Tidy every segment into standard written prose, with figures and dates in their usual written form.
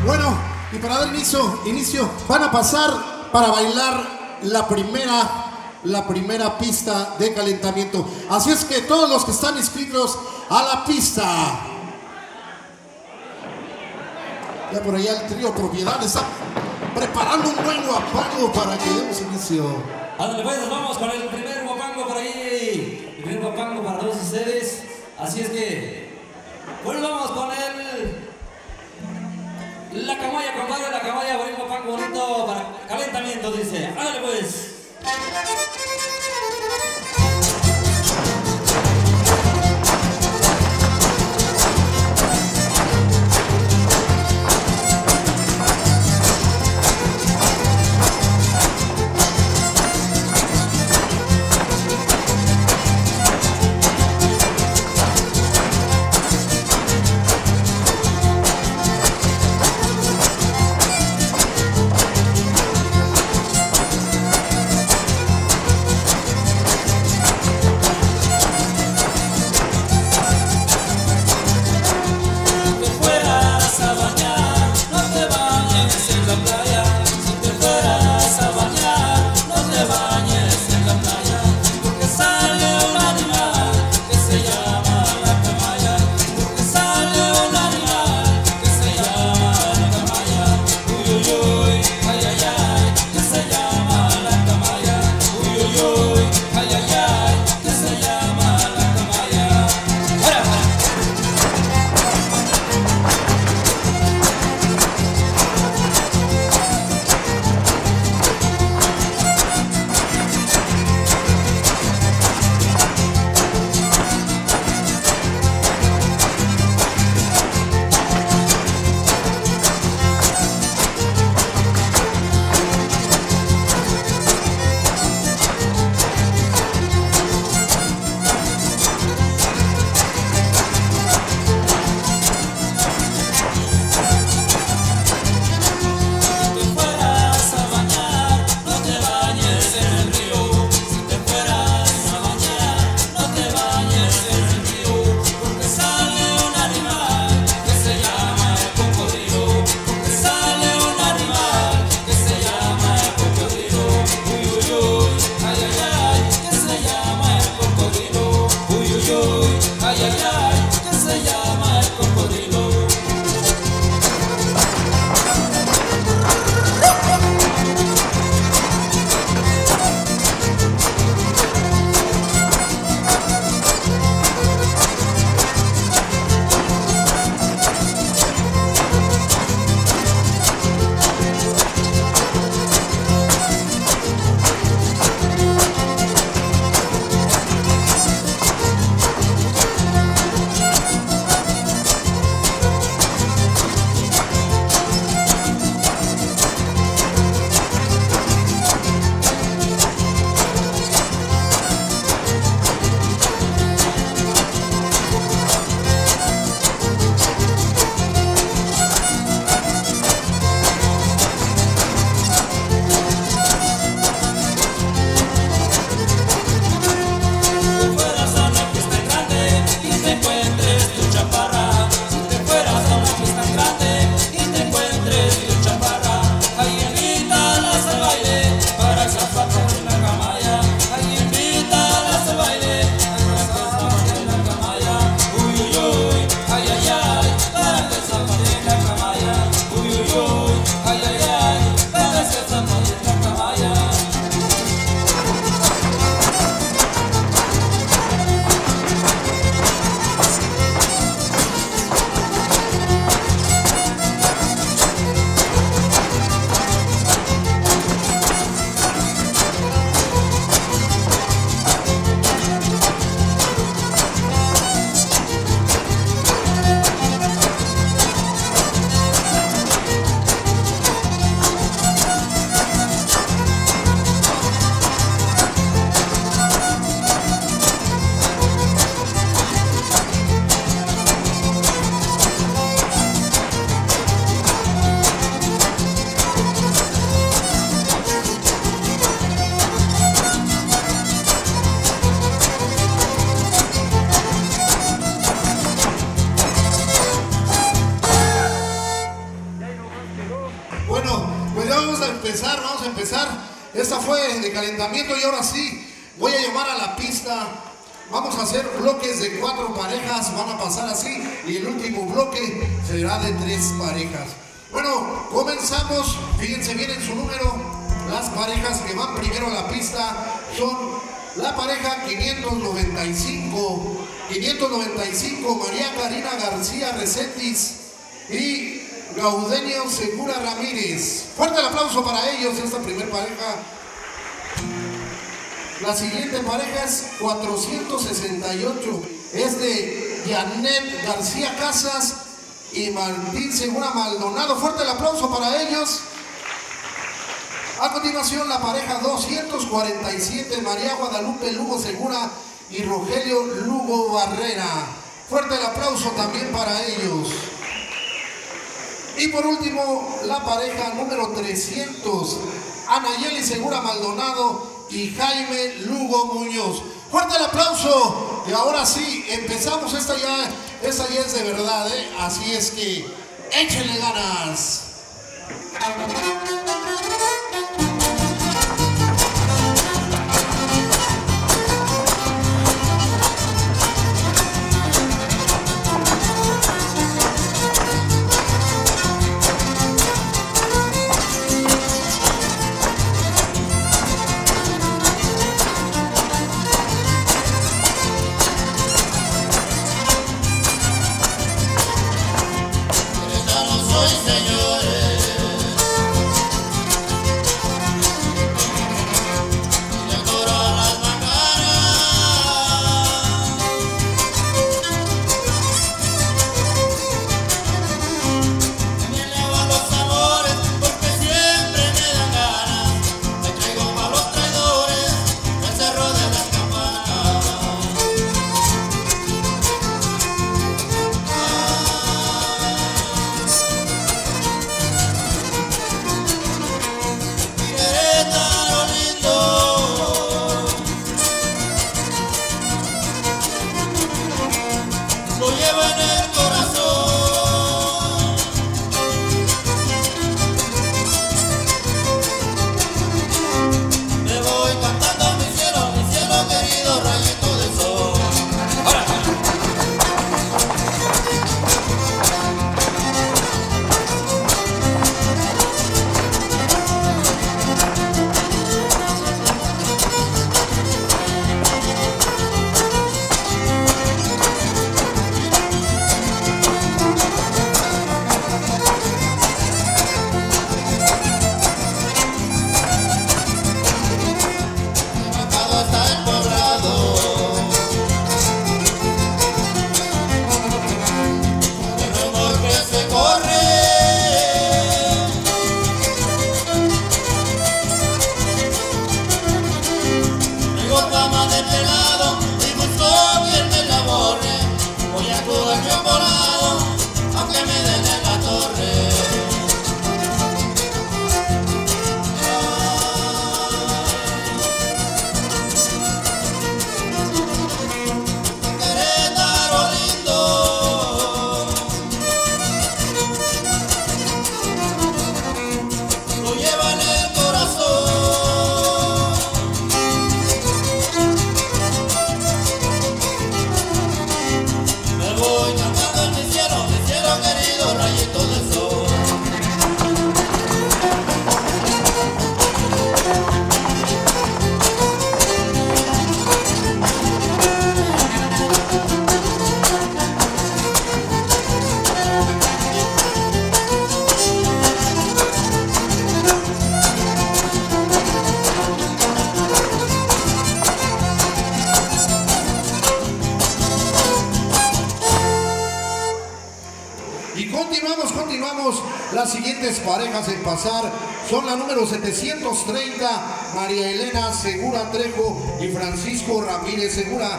Bueno, y para dar inicio, van a pasar para bailar la primera pista de calentamiento. Así es que todos los que están inscritos a la pista. Ya por allá el trío Propiedad está preparando un buen guapango para que demos inicio. Ándale pues, nos vamos con el primer guapango por ahí. El primer guapango para todos ustedes. Así es que, pues vamos con la camaya, compadre, la camaya, buen guapango bonito para calentamiento, dice. Ándale pues. empezar. Esta fue de calentamiento y ahora sí voy a llamar a la pista. Vamos a hacer bloques de 4 parejas, van a pasar así y el último bloque será de 3 parejas. Bueno, comenzamos. Fíjense bien en su número. Las parejas que van primero a la pista son la pareja 595 María Karina García Reséndiz y Gaudenio Segura Ramírez. Fuerte el aplauso para ellos, esta primera pareja. La siguiente pareja es 468, es de Janet García Casas y Martín Segura Maldonado. Fuerte el aplauso para ellos. A continuación la pareja 247, María Guadalupe Lugo Segura y Rogelio Lugo Barrera. Fuerte el aplauso también para ellos. Y por último, la pareja número 300, Anayeli Segura Maldonado y Jaime Lugo Muñoz. Fuerte el aplauso. Y ahora sí, empezamos. Esta ya es de verdad, ¿eh? Así es que échenle ganas. Continuamos. Las siguientes parejas en pasar son la número 730, María Elena Segura Trejo y Francisco Ramírez Segura.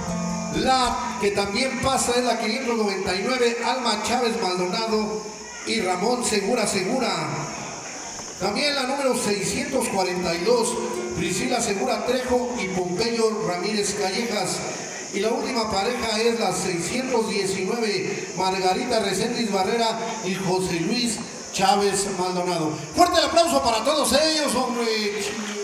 La que también pasa es la 599, Alma Chávez Maldonado y Ramón Segura Segura. También la número 642, Priscila Segura Trejo y Pompeyo Ramírez Callejas. Y la última pareja es la 619, Margarita Reséndiz Barrera y José Luis Chávez Maldonado. Fuerte el aplauso para todos ellos, hombre.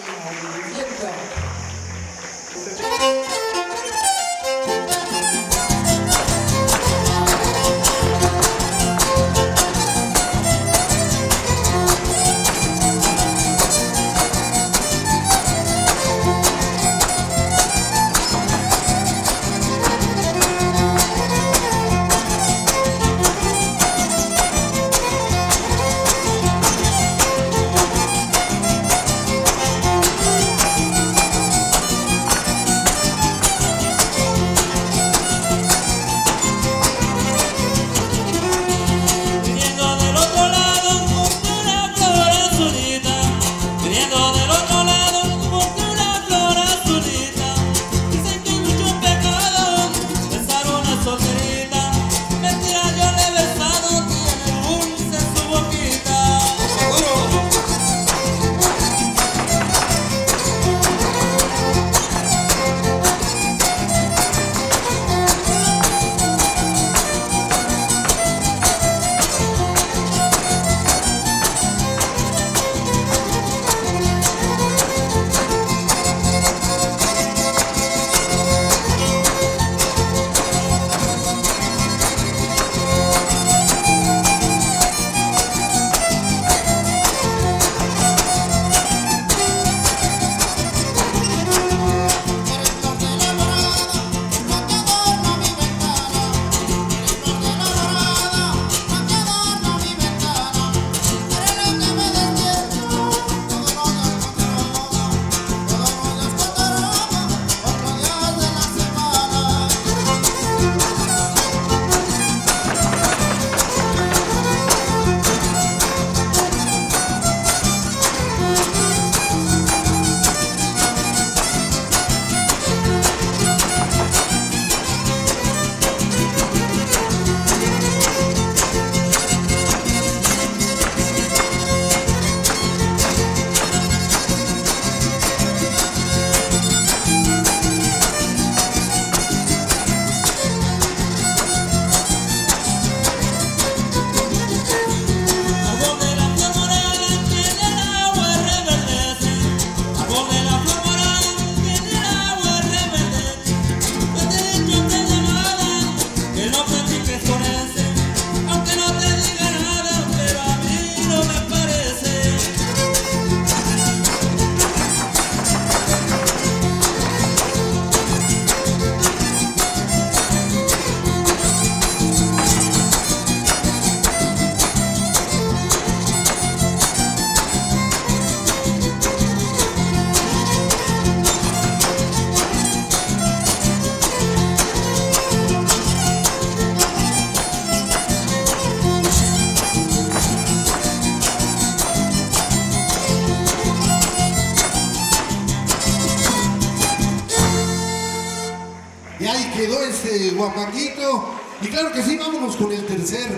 Y ahí quedó este guapanguito. Y claro que sí, vámonos con el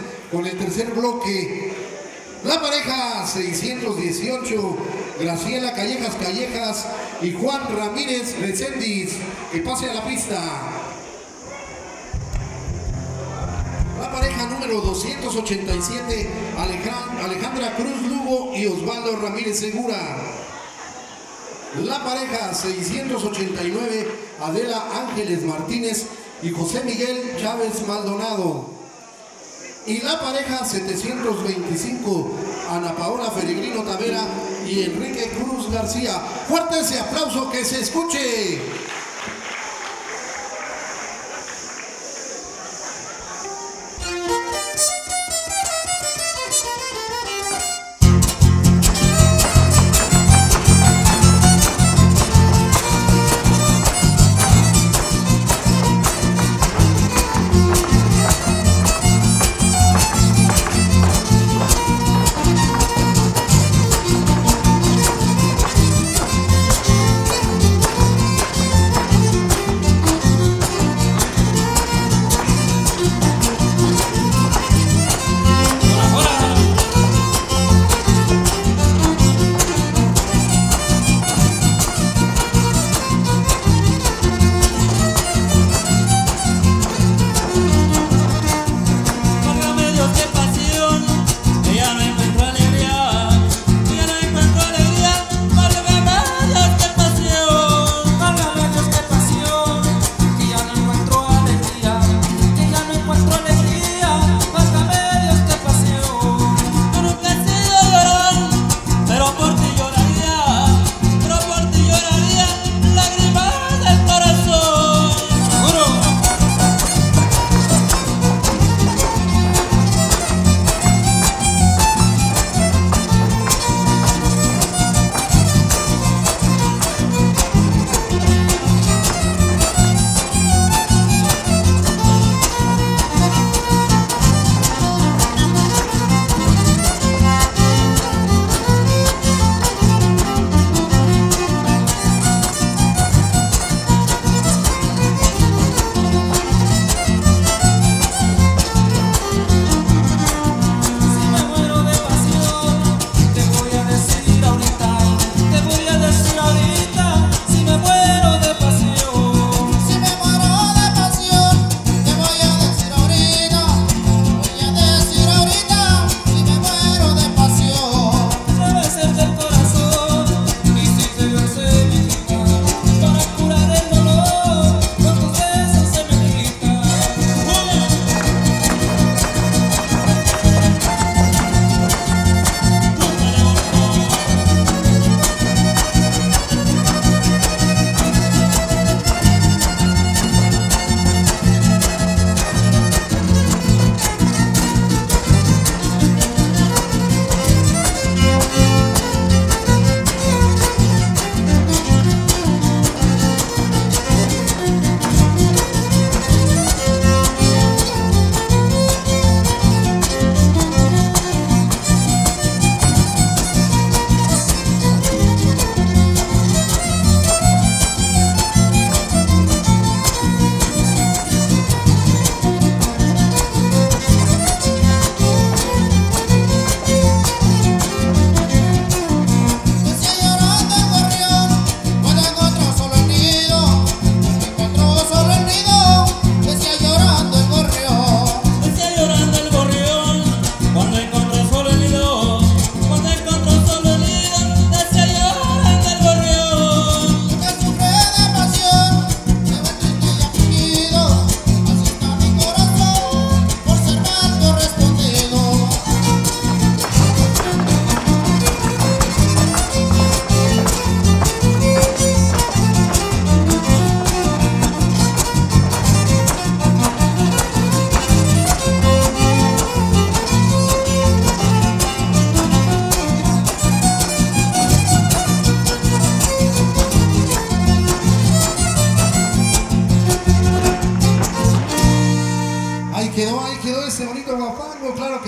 tercer bloque. La pareja 618, Graciela Callejas y Juan Ramírez Recendis, que pase a la pista. La pareja número 287, Alejandra Cruz Lugo y Osvaldo Ramírez Segura. La pareja 689, Adela Ángeles Martínez y José Miguel Chávez Maldonado. Y la pareja 725, Ana Paola Peregrino Tavera y Enrique Cruz García. Fuerte ese aplauso, que se escuche.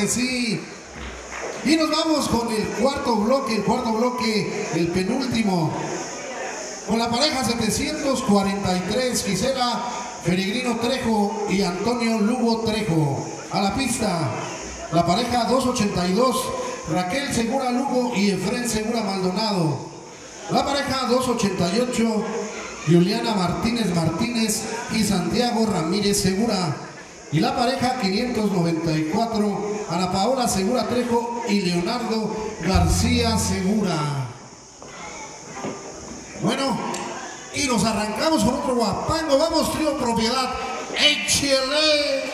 que sí. Y nos vamos con el cuarto bloque, el penúltimo. Con la pareja 743, Gisela Peregrino Trejo y Antonio Lugo Trejo. A la pista, la pareja 282, Raquel Segura Lugo y Efren Segura Maldonado. La pareja 288, Juliana Martínez Martínez y Santiago Ramírez Segura. Y la pareja 594, Ana Paola Segura Trejo y Leonardo García Segura. Bueno, y nos arrancamos con otro guapango. Vamos, trío Propiedad, échele.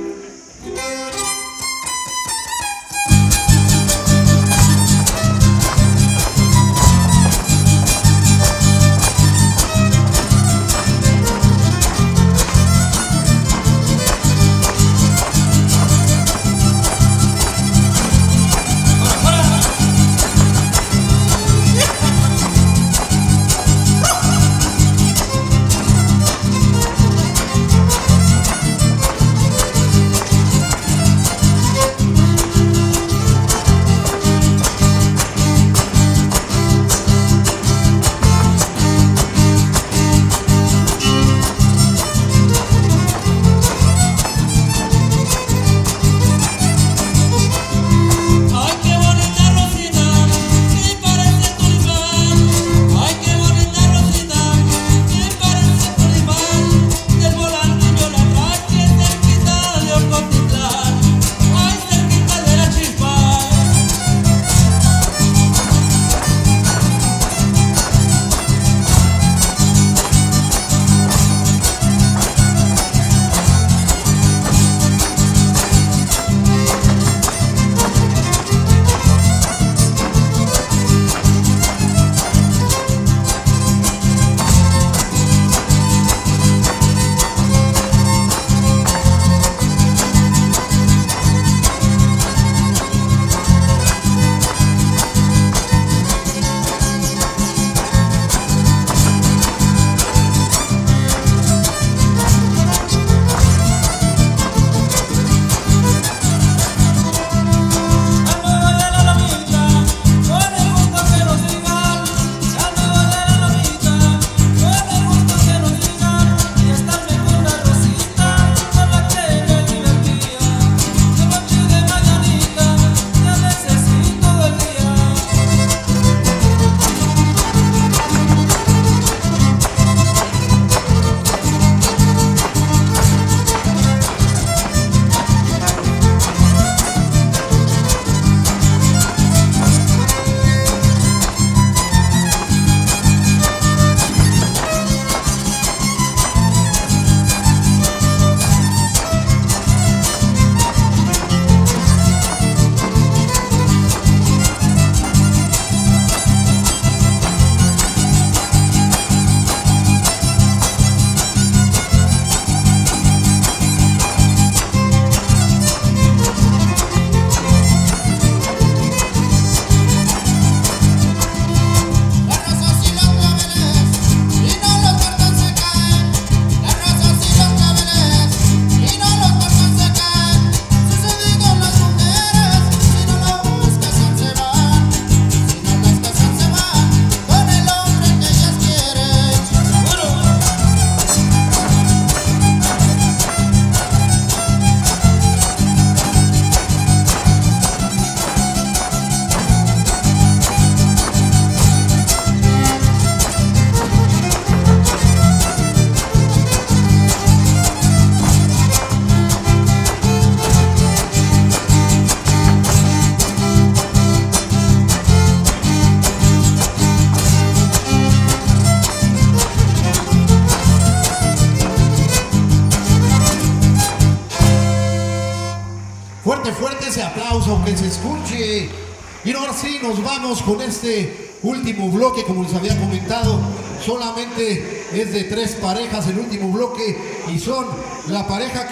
Fuerte ese aplauso, que se escuche. Y ahora sí nos vamos con este último bloque. Como les había comentado, solamente es de 3 parejas el último bloque, y son la pareja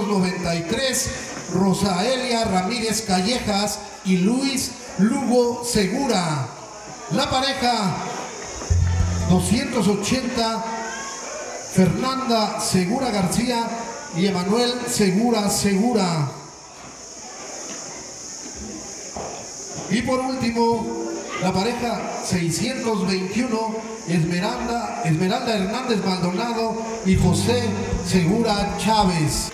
593, Rosaelia Ramírez Callejas y Luis Lugo Segura. La pareja 280, Fernanda Segura García y Emanuel Segura Segura. Y por último, la pareja 621, Esmeralda Hernández Maldonado y José Segura Chávez.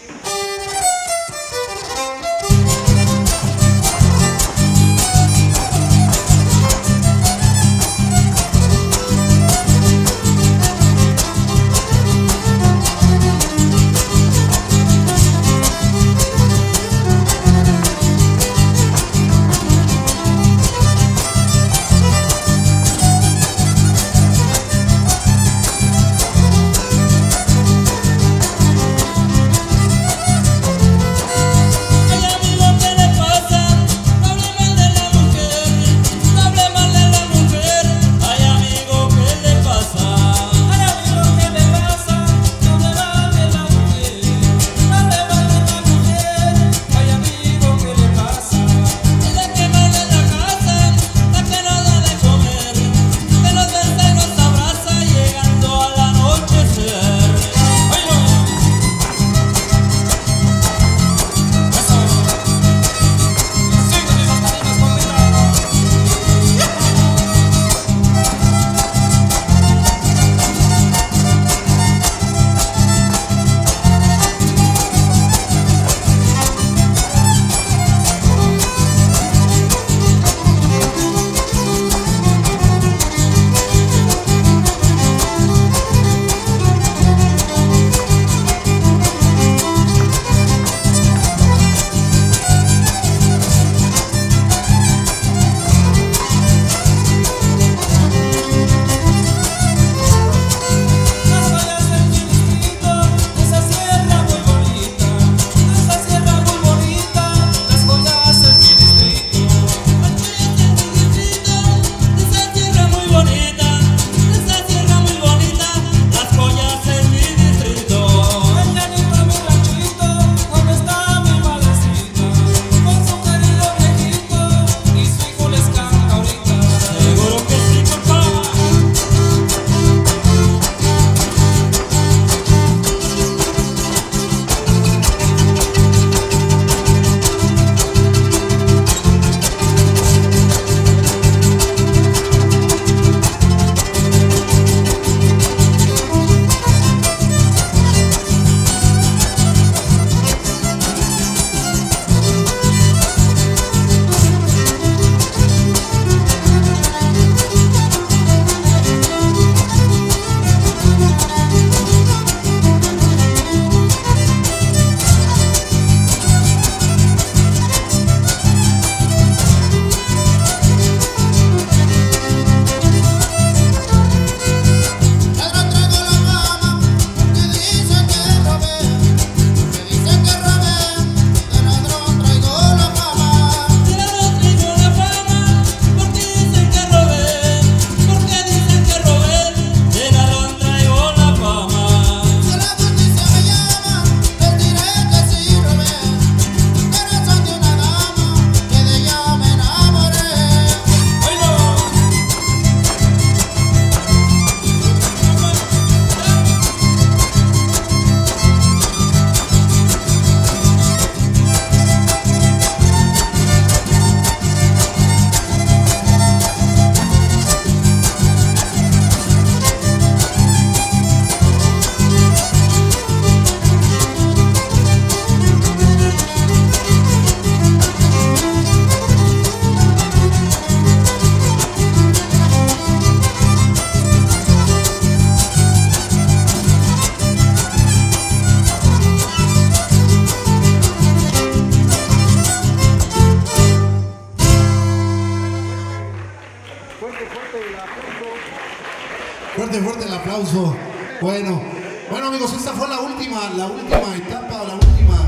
Fuerte el aplauso. Bueno, amigos, esta fue la última etapa, la última.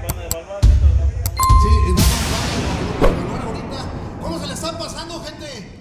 Sí, vamos a evaluar ahorita. ¿Cómo se le están pasando, gente?